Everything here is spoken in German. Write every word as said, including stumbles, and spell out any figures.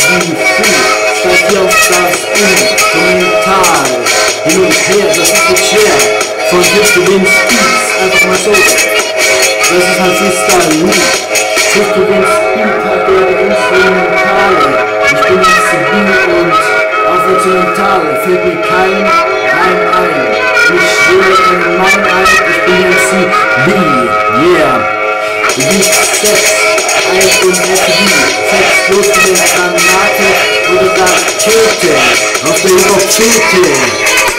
B Free Style hier auf das Instrumental. Hin und her, das ist so schwer. Von dir zu den Speeds, einfach mal so. Das ist halt Freestyle, nie. Zu den Speed hat der Instrumentale. Ich bin M C B und auf Instrumentale fällt mir kein Reim ein. Ich schwöre in mein Ein, ich bin M C B, yeah. Wie Sex, Eis und M C B, Sex bloß in der Granate oder Rakete, auf der Hypotheke.